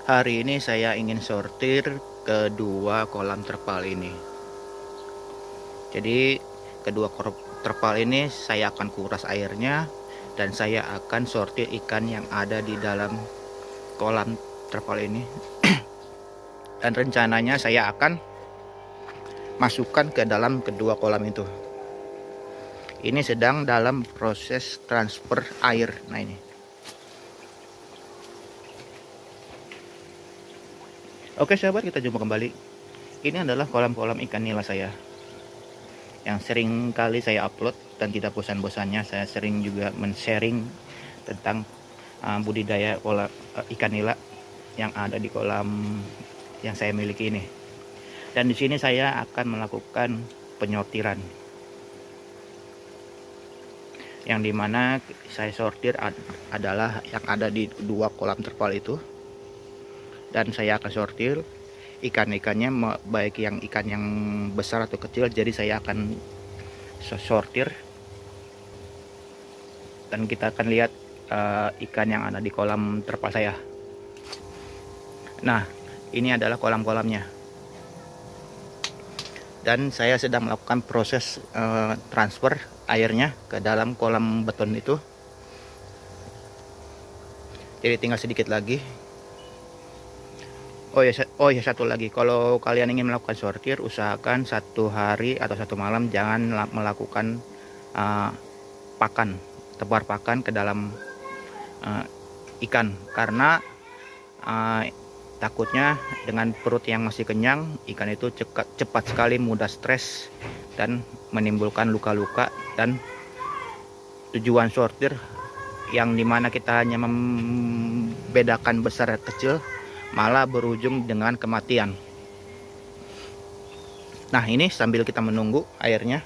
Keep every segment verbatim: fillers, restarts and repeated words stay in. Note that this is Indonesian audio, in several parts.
Hari ini saya ingin sortir kedua kolam terpal ini. Jadi kedua terpal ini saya akan kuras airnya dan saya akan sortir ikan yang ada di dalam kolam terpal ini. Dan rencananya saya akan masukkan ke dalam kedua kolam itu. Ini sedang dalam proses transfer air. Nah ini. Oke sahabat, kita jumpa kembali. Ini adalah kolam-kolam ikan nila saya yang sering kali saya upload dan tidak bosan-bosannya saya sering juga men-sharing tentang uh, budidaya kolam uh, ikan nila yang ada di kolam yang saya miliki ini. Dan di sini saya akan melakukan penyortiran, yang dimana saya sortir ad adalah yang ada di dua kolam terpal itu, dan saya akan sortir ikan-ikannya baik yang ikan yang besar atau kecil. Jadi saya akan sortir dan kita akan lihat uh, ikan yang ada di kolam terpal saya. Nah, ini adalah kolam-kolamnya dan saya sedang melakukan proses uh, transfer airnya ke dalam kolam beton itu. Jadi tinggal sedikit lagi. Oh ya, oh ya satu lagi, kalau kalian ingin melakukan sortir, usahakan satu hari atau satu malam jangan melakukan uh, pakan, tebar pakan ke dalam uh, ikan, karena uh, takutnya dengan perut yang masih kenyang, ikan itu cepat, cepat sekali mudah stres dan menimbulkan luka-luka. Dan tujuan sortir yang dimana kita hanya membedakan besar dan kecil malah berujung dengan kematian. Nah ini sambil kita menunggu airnya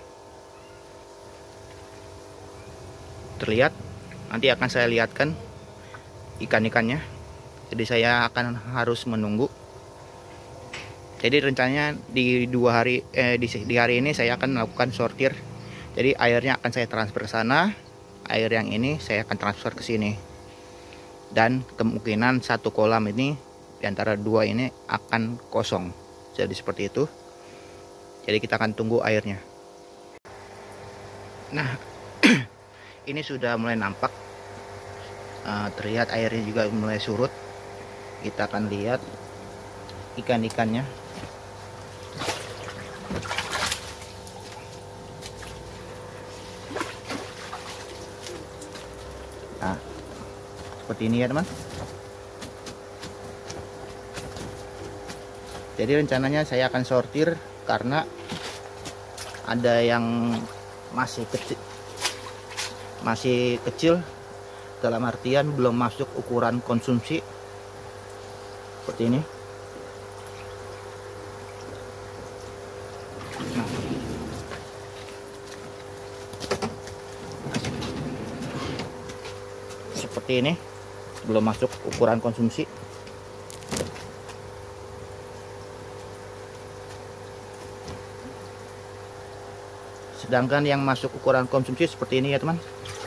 terlihat, nanti akan saya lihatkan ikan-ikannya. Jadi saya akan harus menunggu. Jadi rencananya di dua hari eh, di, di hari ini saya akan melakukan sortir. Jadi airnya akan saya transfer ke sana, air yang ini saya akan transfer ke sini, dan kemungkinan satu kolam ini di antara dua ini akan kosong. Jadi seperti itu. Jadi kita akan tunggu airnya. Nah ini sudah mulai nampak, uh, terlihat airnya juga mulai surut. Kita akan lihat ikan-ikannya. Nah seperti ini ya teman. Jadi rencananya saya akan sortir karena ada yang masih kecil, masih kecil dalam artian belum masuk ukuran konsumsi seperti ini. Nah, seperti ini, belum masuk ukuran konsumsi. Sedangkan yang masuk ukuran konsumsi seperti ini ya teman.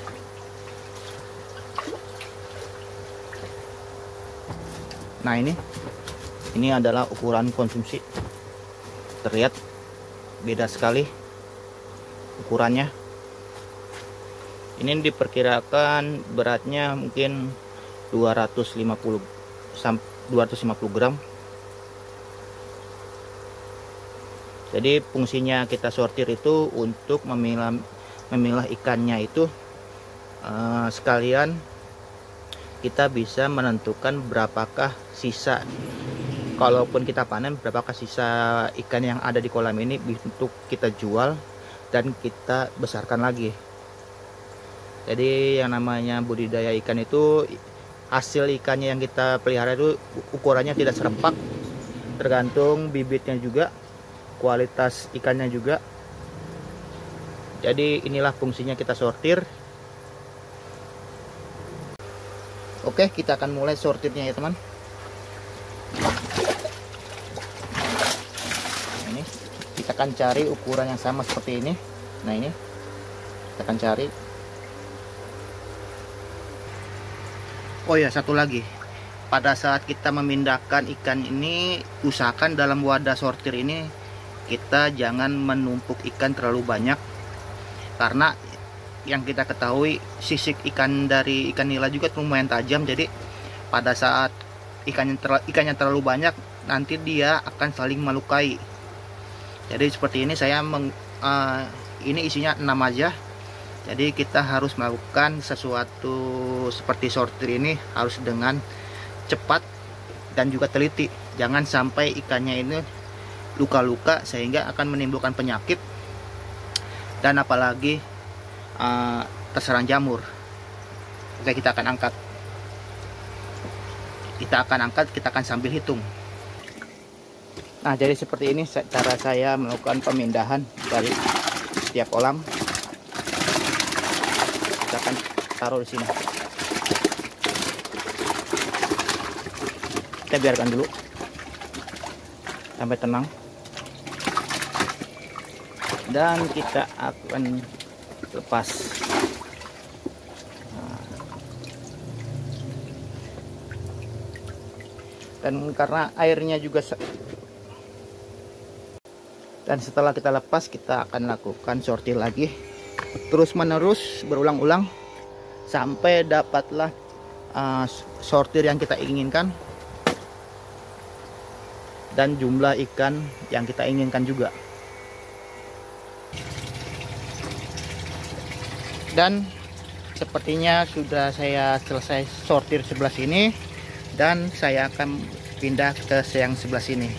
Nah ini ini adalah ukuran konsumsi. Terlihat beda sekali ukurannya. Ini diperkirakan beratnya mungkin dua ratus lima puluh sampai dua ratus lima puluh gram. Jadi fungsinya kita sortir itu untuk memilah memilah ikannya itu, uh, sekalian kita bisa menentukan berapakah sisa, kalaupun kita panen, berapakah sisa ikan yang ada di kolam ini untuk kita jual dan kita besarkan lagi. Jadi yang namanya budidaya ikan itu, hasil ikannya yang kita pelihara itu ukurannya tidak serempak, tergantung bibitnya juga, kualitas ikannya juga. Jadi inilah fungsinya kita sortir. Oke, kita akan mulai sortirnya ya teman. Ini kita akan cari ukuran yang sama seperti ini. Nah ini kita akan cari. Oh ya, satu lagi, pada saat kita memindahkan ikan ini, usahakan dalam wadah sortir ini kita jangan menumpuk ikan terlalu banyak, karena yang kita ketahui sisik ikan dari ikan nila juga lumayan tajam. Jadi pada saat ikannya terlalu, ikannya terlalu banyak, nanti dia akan saling melukai. Jadi seperti ini saya meng, uh, ini isinya enam aja. Jadi kita harus melakukan sesuatu seperti sortir ini harus dengan cepat dan juga teliti. Jangan sampai ikannya ini luka-luka sehingga akan menimbulkan penyakit dan apalagi uh, terserang jamur. Oke, kita akan angkat. Kita akan angkat, kita akan sambil hitung. Nah, jadi seperti ini cara saya melakukan pemindahan dari setiap kolam. Kita akan taruh di sini. Kita biarkan dulu sampai tenang, dan kita akan lepas. Nah. Dan karena airnya juga, dan setelah kita lepas kita akan lakukan sortir lagi terus menerus berulang-ulang sampai dapatlah uh, sortir yang kita inginkan dan jumlah ikan yang kita inginkan juga. Dan sepertinya sudah saya selesai sortir sebelah sini, dan saya akan pindah ke yang sebelah sini.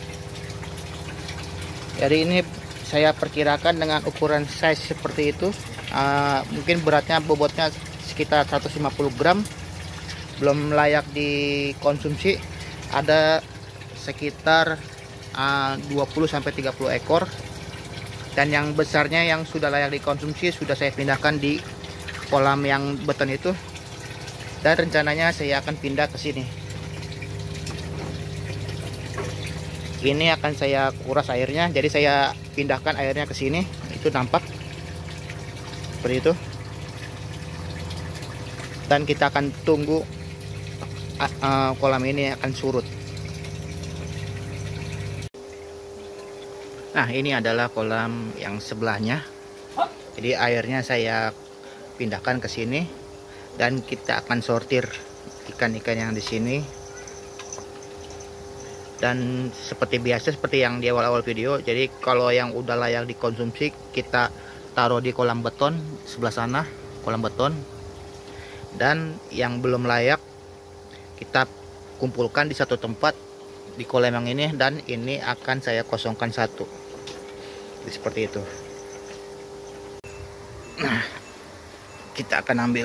Jadi ini saya perkirakan dengan ukuran size seperti itu, uh, mungkin beratnya, bobotnya sekitar seratus lima puluh gram, belum layak dikonsumsi. Ada sekitar uh, dua puluh sampai tiga puluh ekor, dan yang besarnya yang sudah layak dikonsumsi sudah saya pindahkan di kolam yang beton itu, dan rencananya saya akan pindah ke sini. Ini akan saya kuras airnya, jadi saya pindahkan airnya ke sini. Itu nampak seperti itu, dan kita akan tunggu uh, kolam ini akan surut. Nah, ini adalah kolam yang sebelahnya. Jadi airnya saya pindahkan ke sini, dan kita akan sortir ikan-ikan yang di sini. Dan seperti biasa, seperti yang di awal-awal video, jadi kalau yang udah layak dikonsumsi kita taruh di kolam beton sebelah sana, kolam beton. Dan yang belum layak kita kumpulkan di satu tempat di kolam yang ini, dan ini akan saya kosongkan satu. Jadi seperti itu. Nah, kita akan ambil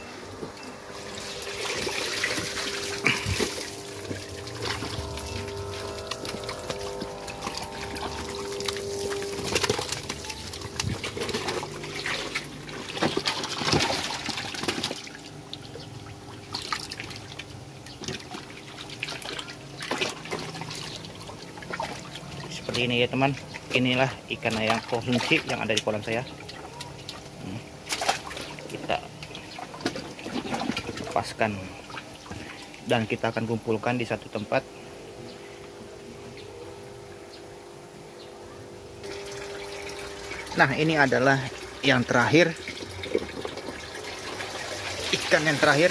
seperti ini ya teman. Inilah ikan yang konsumsi yang ada di kolam saya. Hmm. Kita lepaskan dan kita akan kumpulkan di satu tempat. Nah, ini adalah yang terakhir, ikan yang terakhir.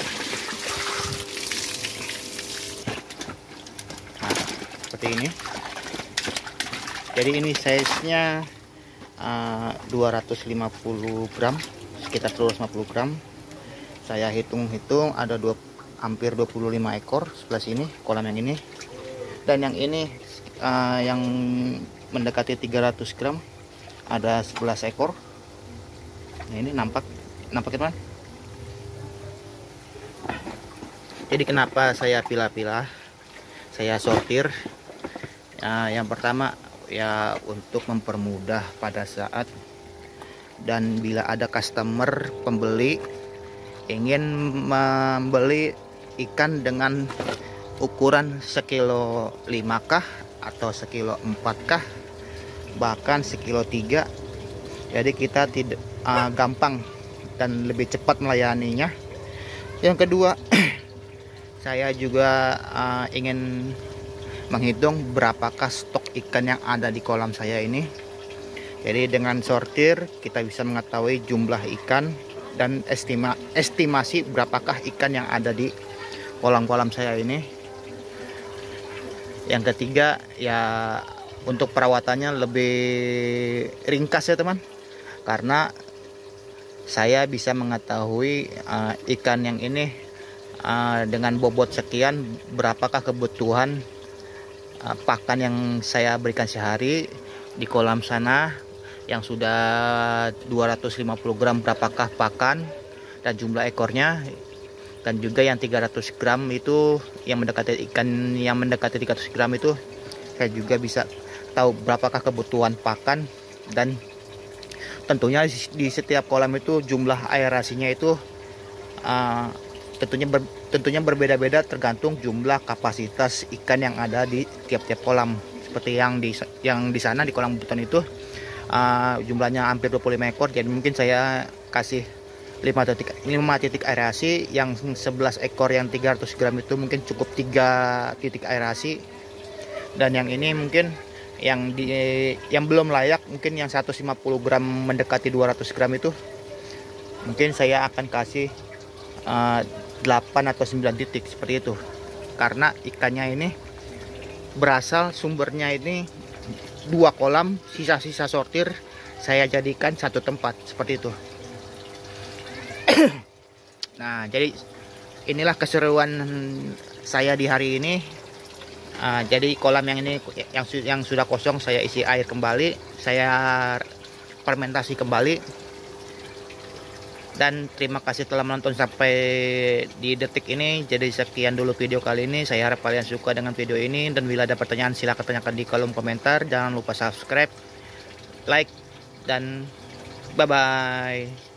Nah, seperti ini. Jadi ini size-nya uh, dua ratus lima puluh gram, sekitar dua ratus lima puluh gram. Saya hitung-hitung ada dua, hampir dua puluh lima ekor sebelah sini, kolam yang ini. Dan yang ini uh, yang mendekati tiga ratus gram, ada sebelas ekor. Nah, ini nampak nampak teman. Jadi kenapa saya pilah-pilah, saya sortir? Uh, yang pertama ya untuk mempermudah pada saat dan bila ada customer pembeli ingin membeli ikan dengan ukuran sekilo lima kah atau sekilo empat kah, bahkan sekilo tiga, jadi kita tidak uh, gampang dan lebih cepat melayaninya. Yang kedua, saya juga uh, ingin menghitung berapakah stok ikan yang ada di kolam saya ini. Jadi dengan sortir kita bisa mengetahui jumlah ikan dan estima, estimasi berapakah ikan yang ada di kolam-kolam saya ini. Yang ketiga ya, untuk perawatannya lebih ringkas ya teman, karena saya bisa mengetahui uh, ikan yang ini uh, dengan bobot sekian berapakah kebutuhan uh, pakan yang saya berikan sehari. Di kolam sana yang sudah dua ratus lima puluh gram berapakah pakan dan jumlah ekornya, dan juga yang tiga ratus gram itu yang mendekati ikan yang mendekati tiga ratus gram itu saya juga bisa tahu berapakah kebutuhan pakan. Dan tentunya di setiap kolam itu jumlah aerasinya itu uh, tentunya ber, tentunya berbeda-beda tergantung jumlah kapasitas ikan yang ada di tiap-tiap kolam. Seperti yang di yang di sana di kolam beton itu uh, jumlahnya hampir dua puluh lima ekor, jadi mungkin saya kasih lima titik lima titik aerasi. Yang sebelas ekor yang tiga ratus gram itu mungkin cukup tiga titik aerasi, dan yang ini mungkin yang di yang belum layak, mungkin yang seratus lima puluh gram mendekati dua ratus gram itu mungkin saya akan kasih uh, delapan atau sembilan titik seperti itu, karena ikannya ini berasal sumbernya ini dua kolam, sisa-sisa sortir saya jadikan satu tempat seperti itu. Nah, jadi inilah keseruan saya di hari ini. Uh, jadi kolam yang ini yang yang sudah kosong saya isi air kembali, saya fermentasi kembali. Dan terima kasih telah menonton sampai di detik ini. Jadi sekian dulu video kali ini. Saya harap kalian suka dengan video ini, dan bila ada pertanyaan silahkan tanyakan di kolom komentar. Jangan lupa subscribe, like, dan bye bye.